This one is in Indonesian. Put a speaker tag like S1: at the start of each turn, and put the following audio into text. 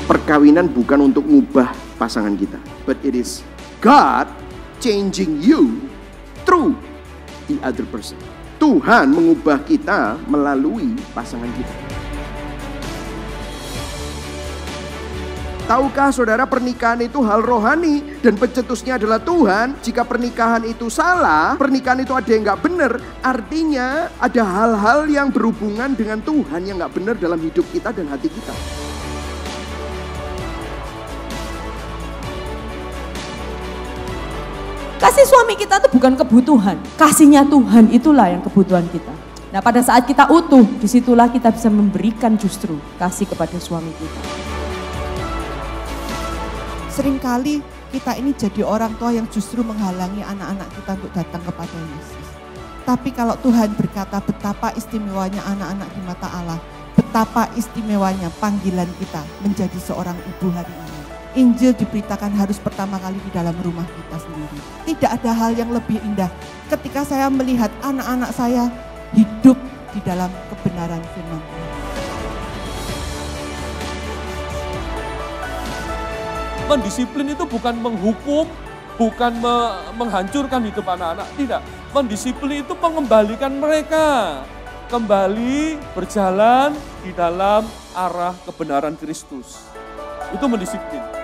S1: Perkawinan bukan untuk mengubah pasangan kita, but it is God changing you through the other person. Tuhan mengubah kita melalui pasangan kita. Tahukah saudara, pernikahan itu hal rohani dan pencetusnya adalah Tuhan. Jika pernikahan itu salah, pernikahan itu ada yang gak benar, artinya ada hal-hal yang berhubungan dengan Tuhan yang gak benar dalam hidup kita dan hati kita.
S2: Kasih suami kita itu bukan kebutuhan, kasihnya Tuhan itulah yang kebutuhan kita. Nah, pada saat kita utuh, disitulah kita bisa memberikan justru kasih kepada suami kita.
S3: Seringkali kita ini jadi orang tua yang justru menghalangi anak-anak kita untuk datang kepada Yesus. Tapi kalau Tuhan berkata betapa istimewanya anak-anak di mata Allah, betapa istimewanya panggilan kita menjadi seorang ibu hari ini. Injil diberitakan harus pertama kali di dalam rumah kita sendiri. Tidak ada hal yang lebih indah ketika saya melihat anak-anak saya hidup di dalam kebenaran firman Tuhan.
S4: Mendisiplin itu bukan menghukum, bukan menghancurkan hidup anak-anak, tidak. Mendisiplin itu mengembalikan mereka kembali berjalan di dalam arah kebenaran Kristus. Itu mendisiplin.